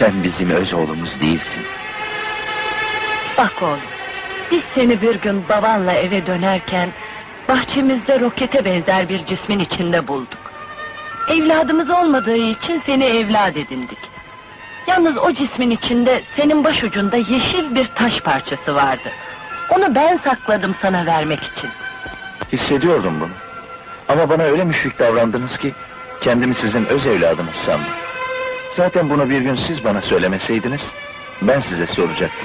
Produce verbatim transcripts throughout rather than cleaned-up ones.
Sen bizim öz oğlumuz değilsin. Bak oğlum, biz seni bir gün babanla eve dönerken bahçemizde rokete benzer bir cismin içinde bulduk. Evladımız olmadığı için seni evlat edindik. Yalnız o cismin içinde senin başucunda yeşil bir taş parçası vardı. Onu ben sakladım sana vermek için. Hissediyordum bunu. Ama bana öyle müşfik davrandınız ki kendimi sizin öz evladınız sandım. Zaten bunu bir gün siz bana söylemeseydiniz ben size soracaktım.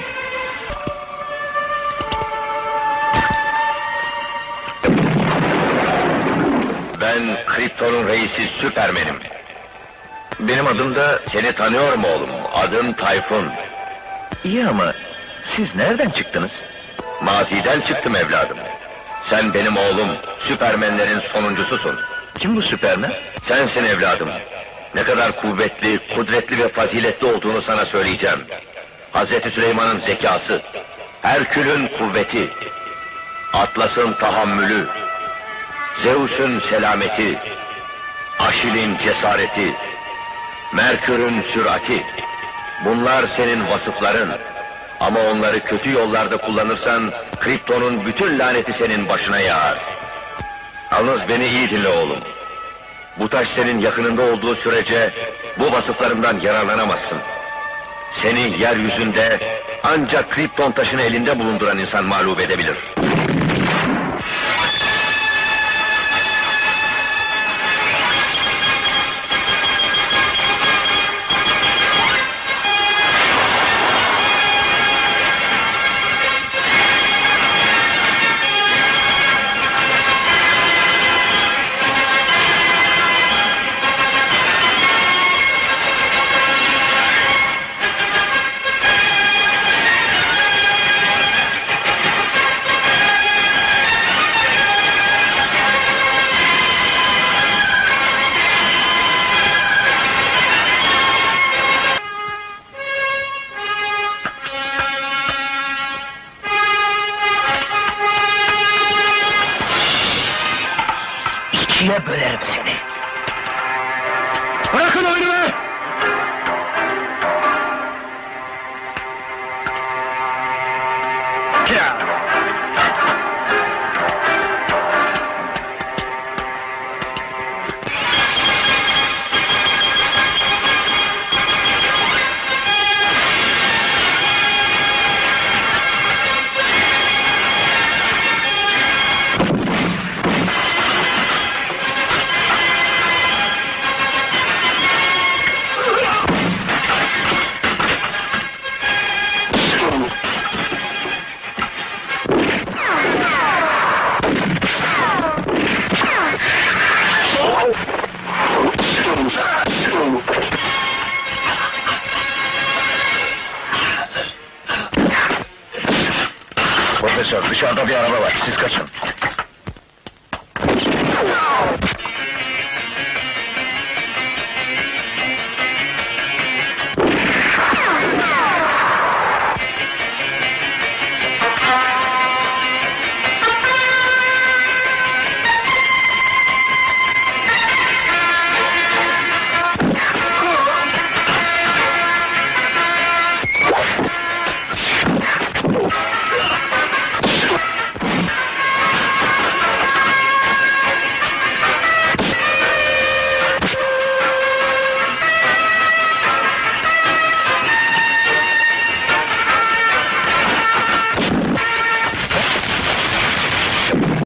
Ben Krypton'un reisi Süpermen'im. Benim adım da, seni tanıyorum oğlum, adım Tayfun. İyi ama siz nereden çıktınız? Maziden çıktım evladım. Sen benim oğlum, Süpermenlerin sonuncususun. Kim bu Süpermen? Sensin evladım. Ne kadar kuvvetli, kudretli ve faziletli olduğunu sana söyleyeceğim. Hazreti Süleyman'ın zekası, Herkül'ün kuvveti, Atlas'ın tahammülü, Zeus'un selameti, Aşil'in cesareti, Merkür'ün sürati. Bunlar senin vasıfların. Ama onları kötü yollarda kullanırsan, Krypton'un bütün laneti senin başına yağar. Yalnız beni iyi dinle oğlum. Bu taş senin yakınında olduğu sürece, bu vasıflarından yararlanamazsın. Seni yeryüzünde, ancak Krypton taşını elinde bulunduran insan mağlup edebilir. İkiye bölerim seni. Bırakın oyunu be! Profesör, dışarıda bir araba var, siz kaçın.